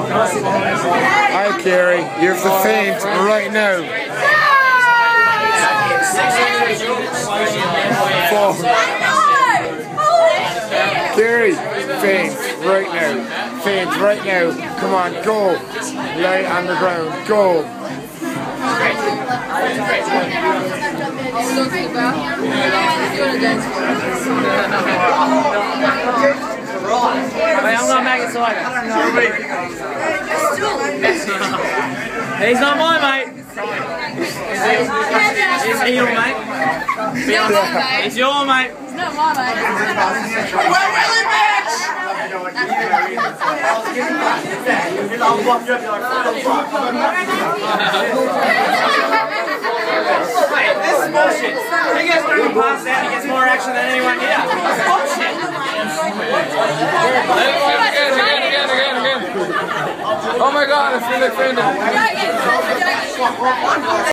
Hi, Geary. You have to faint right now. 4. Geary, faint right now. Faint right now. Come on, go. Lay on the ground. Go. Wait, I'm gonna make it so I can. He's not mine, mate. Is he your mate? He's not my mate. He's your mate. He's not my mate. We're Willie, bitch! Wait, this is bullshit. He gets more pass out, he gets more action than anyone here. It's bullshit. Again. Oh my God, I feel like fainting.